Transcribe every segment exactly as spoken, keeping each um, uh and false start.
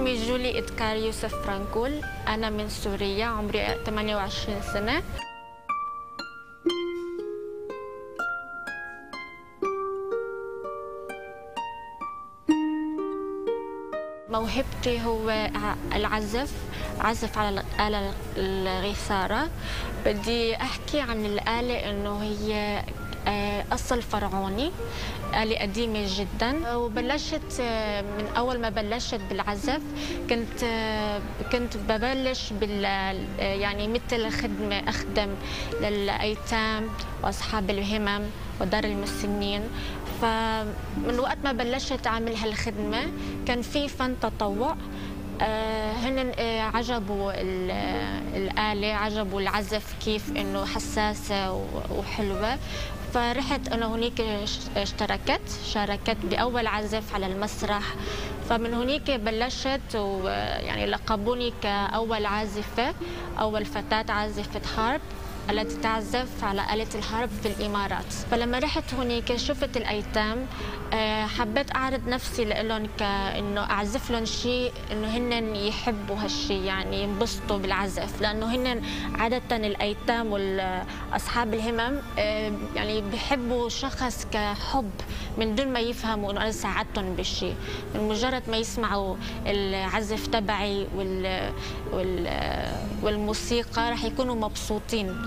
اسمي جولي إدكار يوسف فرانكول. أنا من سوريا، عمري ثمانية وعشرين سنة. موهبتي هو العزف، عزف على الآلة الغيثارة. بدي أحكي عن الآلة إنه هي أصل فرعوني، آلة قديمة جدا، وبلشت من أول ما بلشت بالعزف كنت كنت ببلش بال يعني مثل خدمة، أخدم للأيتام وأصحاب الهمم ودار المسنين. فمن وقت ما بلشت أعمل هالخدمة كان في فن تطوع. هن عجبوا الآلة، عجبوا العزف كيف إنه حساسة وحلوة. فرحت أنا هناك اشتركت شاركت بأول عزف على المسرح. فمن هناك بلشت ويعني لقبوني كأول عازفة، أول فتاة عازفة هارب التي تعزف على آلة الهارب في الإمارات. فلما رحت هناك شفت الأيتام، حبيت أعرض نفسي لهم كأنه أعزف لهم شيء إنه هن يحبوا هالشيء، يعني ينبسطوا بالعزف، لأنه هن عادة الأيتام والأصحاب الهمم يعني بيحبوا شخص كحب من دون ما يفهموا إنه أنا ساعدتهم بالشيء. من مجرد ما يسمعوا العزف تبعي وال وال والموسيقى رح يكونوا مبسوطين.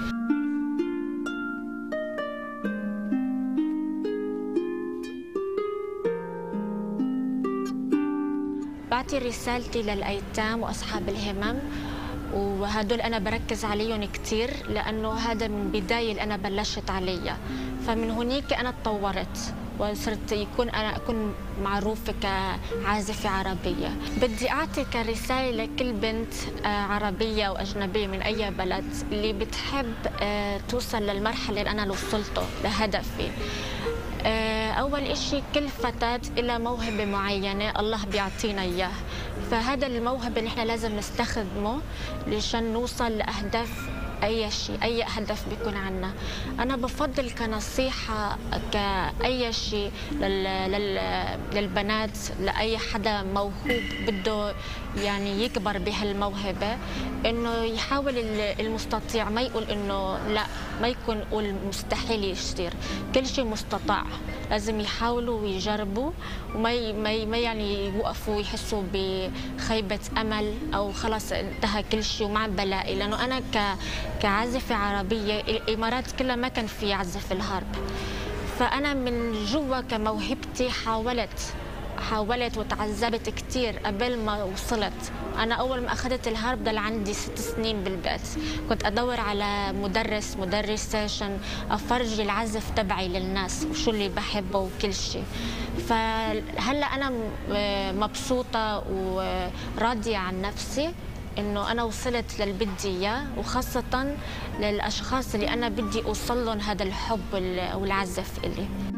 بعطي رسالتي للأيتام وأصحاب الهمم، وهدول أنا بركز عليهم كثير لأنه هذا من بداية اللي أنا بلشت عليها. فمن هناك أنا تطورت وصرت يكون أنا أكون معروفة كعازفة عربية. بدي أعطي كرسالة لكل بنت عربية أو أجنبية من أي بلد اللي بتحب توصل للمرحلة اللي أنا وصلته لهدفي. أول إشي كل فتاة لها موهبة معينة الله بيعطينا إياه، فهذا الموهبة نحن لازم نستخدمه لشان نوصل لأهداف أي شيء، أي هدف بيكون عنا. أنا بفضل كنصيحة كأي شيء لل... لل... للبنات، لأي حدا موهوب بده يعني يكبر بهالموهبة، إنه يحاول المستطيع، ما يقول إنه لا، ما يكون يقول مستحيل يصير. كل شيء مستطاع، لازم يحاولوا ويجربوا وما ي... ما, ي... ما يعني يوقفوا يحسوا بخيبة أمل أو خلاص انتهى كل شيء وما عم بلاقي. لأنه أنا ك كعازفة عربية الإمارات كلها ما كان في عزف الهارب، فأنا من جوا كموهبتي حاولت حاولت وتعذبت كثير قبل ما وصلت. أنا أول ما أخذت الهارب ضل عندي ست سنين بالبيت، كنت أدور على مدرس مدرسة عشان أفرجي العزف تبعي للناس وشو اللي بحبه وكل شيء. فهلا أنا مبسوطة وراضية عن نفسي إنه أنا وصلت للي بدي إياه، وخاصة للأشخاص اللي أنا بدي أوصل لهم هذا الحب والعزف إلي.